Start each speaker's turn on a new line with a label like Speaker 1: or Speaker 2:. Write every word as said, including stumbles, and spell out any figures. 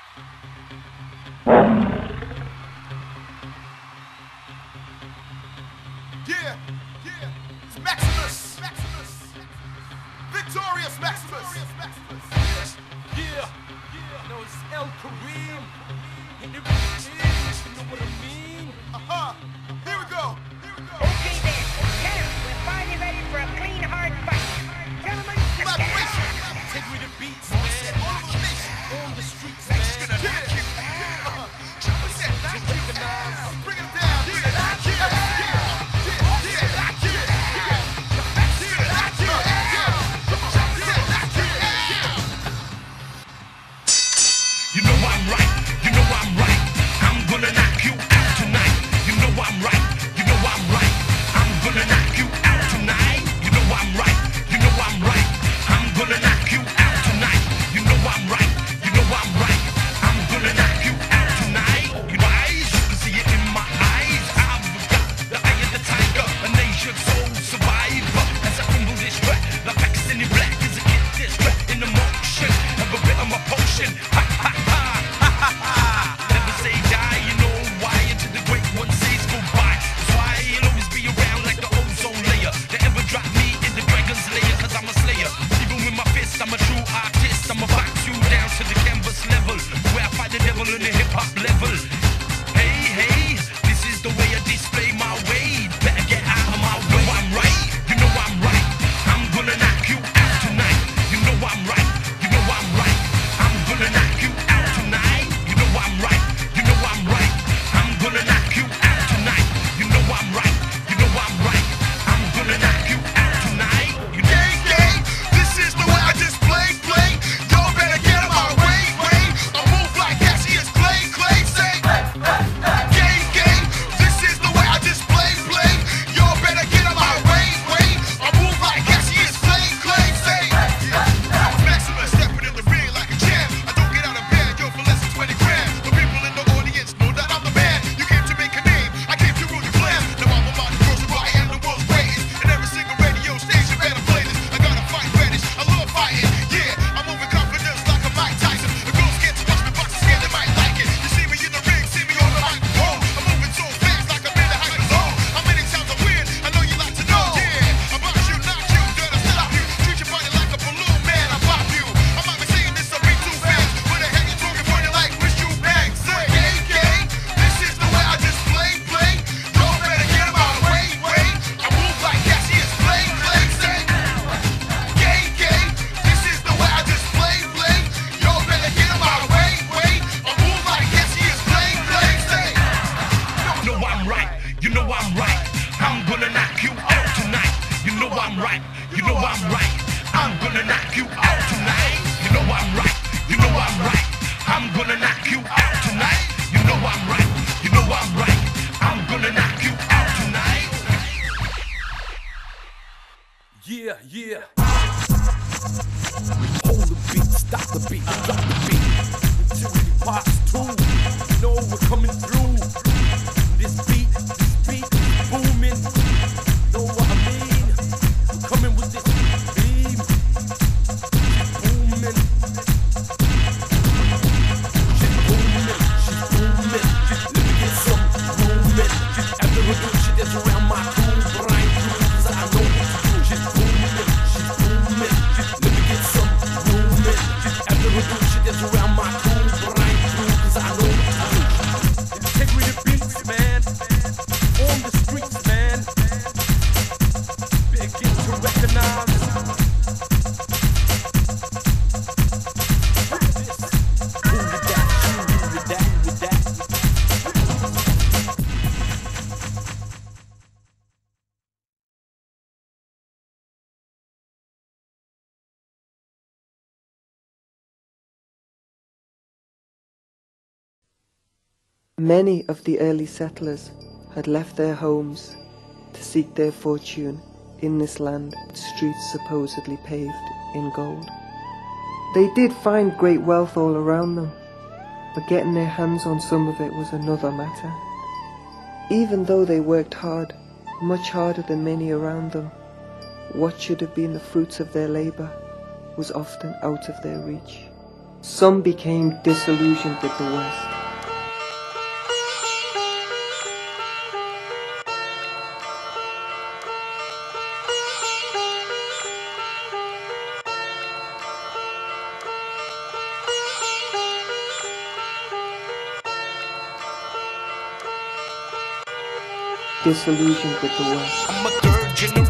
Speaker 1: Yeah, yeah, it's Maximus, Maximus, Victorious Maximus.
Speaker 2: Yeah, yeah, no, it's El Kareem. And it is, you know what I mean?
Speaker 1: Uh-huh, here we go, here we go.
Speaker 3: Okay then, now we're finally ready for a clean, hard fight. Gentlemen, let's get it on.
Speaker 2: Take me to beats, man.
Speaker 1: All over the nation.
Speaker 2: On the streets, man.
Speaker 1: Yeah, yeah, uh-huh.
Speaker 2: To recognize.
Speaker 1: Bring it down, yeah, yeah, yeah, yeah, yeah, yeah,
Speaker 4: You know I'm right, you know I'm right. I'm gonna knock you out tonight. You know I'm right, you know I'm right. I'm gonna knock you out tonight. You know I'm right, you know I'm right. I'm gonna knock you out tonight. You know I'm right, you know I'm right. I'm gonna knock you out tonight. You know eyes, you can see it in my eyes. I've got the eye of the tiger, a nation soul survivor. As I humble this track, like Pakistani black as I get this track in the motion. Have a bit of my potion. Ha ha ha ha ha ha. Never say die, you know why? Until the great one says goodbye. That's why you'll always be around like the ozone layer. They ever drop me in the dragon's lair, cause I'm a slayer. Even with my fists, I'm a true artist. I'ma box you down to the canvas level, where I fight the devil in the hip hop level. Hey, hey, this is the way I display my way. Better get out of my way. You know I'm right, you know I'm right. I'm gonna knock you out tonight. You know I'm right, you know I'm right. I'm gonna knock you out tonight. You know I'm right, you know I'm right. I'm gonna knock you out tonight. You know I'm right, you know I'm right. I'm gonna knock you out tonight. You know
Speaker 1: gang, gang, this is the way I display, play. Y'all better get out of my way, way. I move like Cassius Clay, Clay, say. Gang, gang, this is the way I display, play. Y'all better get out of my way, way. I move like Cassius Clay, Clay, say. Maximus stepping in the ring like a champ. I don't get out of bed, yo, for less than twenty grand. The people in the audience know that I'm the man. You came to make a name, I came to rule your plan. Now I'm about to cross the bar, I am the world's greatest. And every single radio station better play this. I got a fight fetish, I love fighting. Yeah, I'm moving confidence like a Mike Tyson. The girls get to watch me box, scared they might like it. You see me in the ring, see me on the microphone. I'm moving so fast like I'm in the hyper zone. How many times I win? I know you like to know. Yeah, I'm about you, not you, gonna stop you. Treat your body like a balloon, man, I pop you. I might be saying this, I be too fast. But the heck you talking for you like Chris you bang. Say, gang, gang, this is the way I display, play. Y'all better get out of my way, way. I move like Cassius Clay, Clay, say. Gang, gang, this is the way I display, play. Y'all better get out of my way, way. I move like Cassius Clay, Clay, say.
Speaker 4: You know I'm right, you know I'm right. I'm gonna knock you out tonight. You know I'm right, you know I'm right. I'm gonna knock you out tonight. You know I'm right, you know I'm right. I'm gonna knock you out tonight. You know I'm right, you know I'm right. I'm gonna knock you out tonight.
Speaker 2: Yeah, yeah. Hold the beat, stop the beat, drop the beat. Until it pops too. You know we're coming through. This beat, this beat is booming. Know what I mean? We're coming with this beam. She's booming. She's booming. She's booming. She's let me get some movement. She's after her do, she gets around my crew, but I ain't through 'cause I know what to do. She's booming. She's booming. She's let me get some movement. She's after her do, she gets around my crew, but I ain't through 'cause I know what to do. Integrity beats, man. On the streets, man. Begin to recognize. Who did that? Who did that? Who did that?
Speaker 5: Many of the early settlers had left their homes to seek their fortune in this land with streets supposedly paved in gold. They did find great wealth all around them, but getting their hands on some of it was another matter. Even though they worked hard, much harder than many around them, what should have been the fruits of their labour was often out of their reach. Some became disillusioned with the West. Disillusioned with the West.
Speaker 4: I'm a third generation